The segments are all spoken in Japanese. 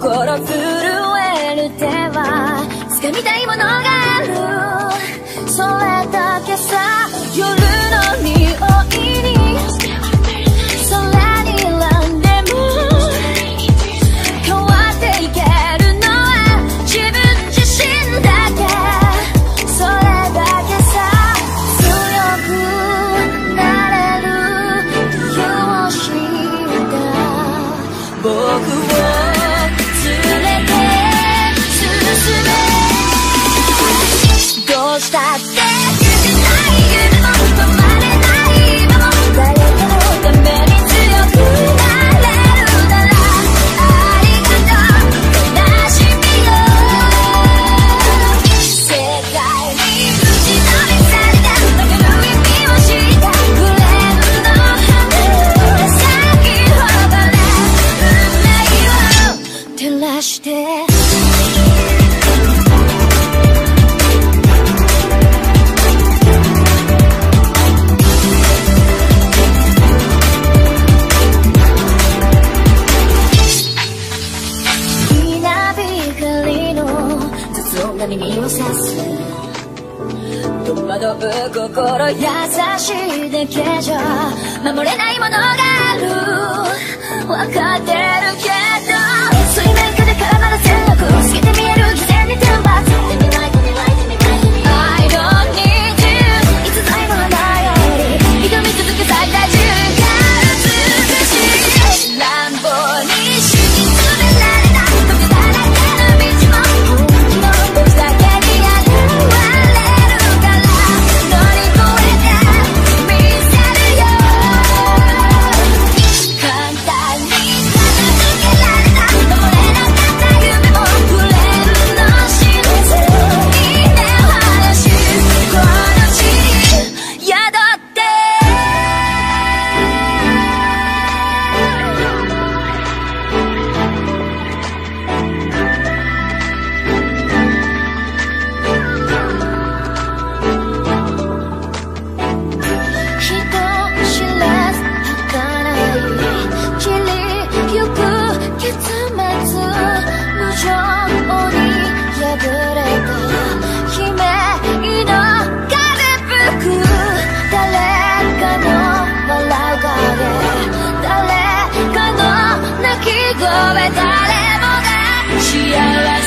心震える手は掴みたいものがある、それだけさ。夜の匂いに空に選んでも変わっていけるのは自分自身だけ、それだけさ。強くなれる理由を知った僕を連れて進め、どうしたって耳をさす戸惑う心優しいだけじゃ守れないものがある、分かってるけど水面下で絡まる線路透けて見える偽善に天罰 I don't need you いつぞやの花より挑み続け最大中が美しい乱暴に敷き詰められた時だらけの道も僕だけに現れるから乗り越えてみせるよ、簡単に片付けられた守れなかった夢もフレンドの真実に根を張らしこの地に宿って誰もが幸せを願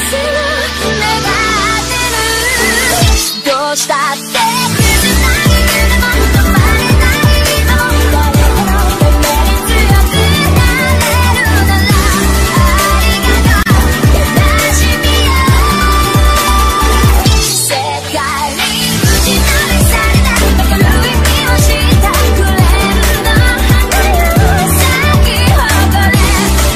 ってる、どうしたって崩さない夢も止まれない今も誰かのために強くなれるならありがとう悲しみよ、世界に打ちのめされた明るい意味を知ったフレンドの花よ咲き誇れ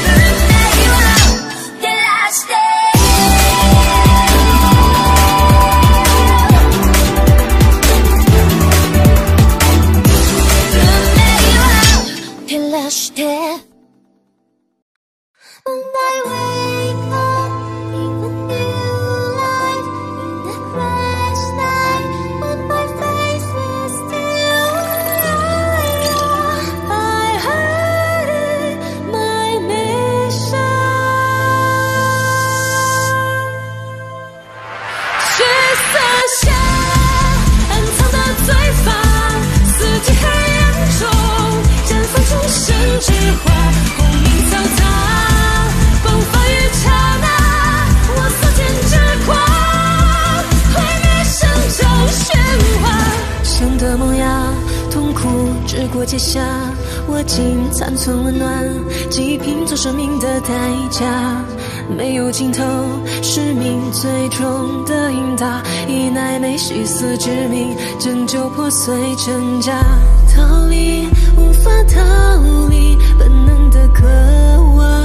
接下握紧残存温暖，记忆拼凑生命的代价，没有尽头，使命最终的应答，以乃没细思之名，拯救破碎挣扎，逃离无法逃离本能的渴望，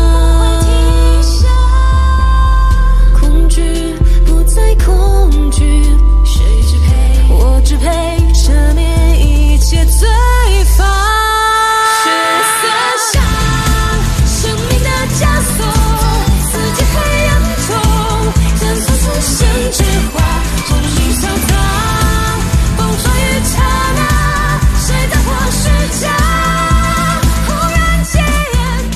恐惧不再恐惧，谁支配？我支配，赦免一切罪罚。血色下，生命的枷锁，四季黑暗中，绽放出生之花，终于潇洒，风霜雨刹那，谁打破虚假？忽然间，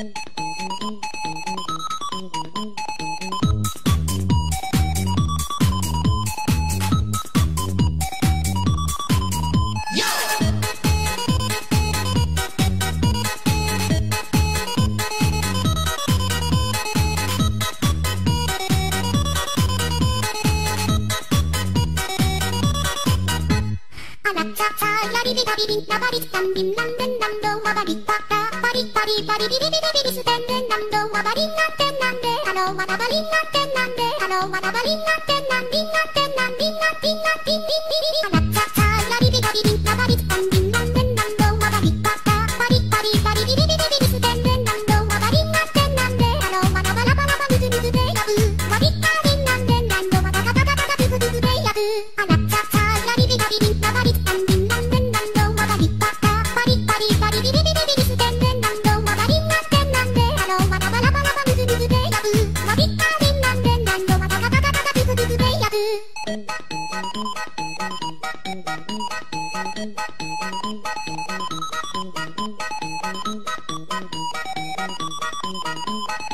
「